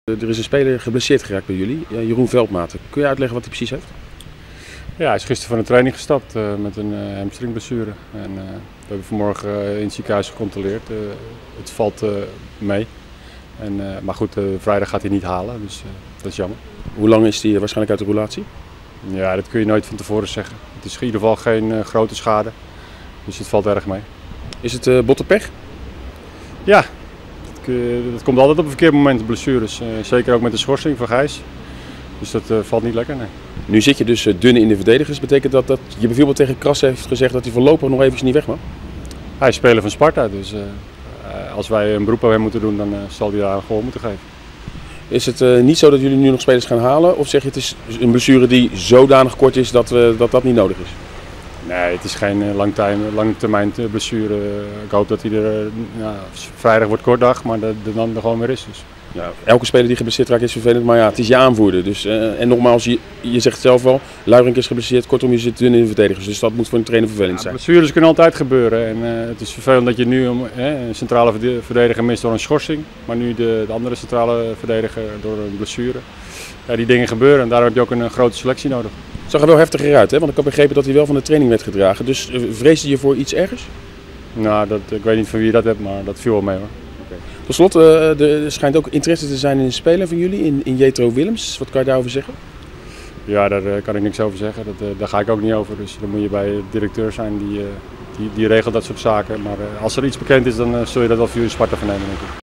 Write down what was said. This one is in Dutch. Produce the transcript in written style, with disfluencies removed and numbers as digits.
Er is een speler geblesseerd geraakt bij jullie, Jeroen Veldmaten. Kun je uitleggen wat hij precies heeft? Ja, hij is gisteren van de training gestapt met een hamstringblessure. En, we hebben vanmorgen in het ziekenhuis gecontroleerd. Het valt mee. Maar goed, vrijdag gaat hij niet halen, dus dat is jammer. Hoe lang is hij waarschijnlijk uit de roulatie? Ja, dat kun je nooit van tevoren zeggen. Het is in ieder geval geen grote schade, dus het valt erg mee. Is het botte pech? Ja, dat komt altijd op een verkeerd moment, blessures. Zeker ook met de schorsing van Gijs. Dus dat valt niet lekker, nee. Nu zit je dus dun in de verdedigers. Betekent dat je bijvoorbeeld tegen Kras heeft gezegd dat hij voorlopig nog eventjes niet weg mag? Hij is speler van Sparta, dus als wij een beroep op hem moeten doen, dan zal hij daar een goal moeten geven. Is het niet zo dat jullie nu nog spelers gaan halen? Of zeg je het is een blessure die zodanig kort is dat dat niet nodig is? Nee, het is geen langtermijn blessure. Ik hoop dat hij er vrijdag wordt kort dag, maar dat dan er gewoon weer is. Dus. Ja, elke speler die geblesseerd raakt is vervelend, maar ja, het is je aanvoerder. Dus, en nogmaals, je zegt het zelf al, Luijrink is geblesseerd, kortom je zit dun in de verdedigers. Dus dat moet voor een trainer vervelend zijn. Blessures kunnen altijd gebeuren en het is vervelend dat je nu een centrale verdediger mist door een schorsing. Maar nu de andere centrale verdediger door een blessure. Ja, die dingen gebeuren en daarom heb je ook een grote selectie nodig. Het zag er wel heftiger uit, hè? Want ik heb begrepen dat hij wel van de training werd gedragen. Dus vreesde je voor iets ergers? Nou, ik weet niet van wie je dat hebt, maar dat viel wel mee hoor. Tot slot, er schijnt ook interesse te zijn in een speler van jullie, in Jetro Willems. Wat kan je daarover zeggen? Ja, daar kan ik niks over zeggen. Daar ga ik ook niet over. Dus dan moet je bij de directeur zijn die regelt dat soort zaken. Maar als er iets bekend is, dan zul je dat wel via Sparta vernemen, denk ik.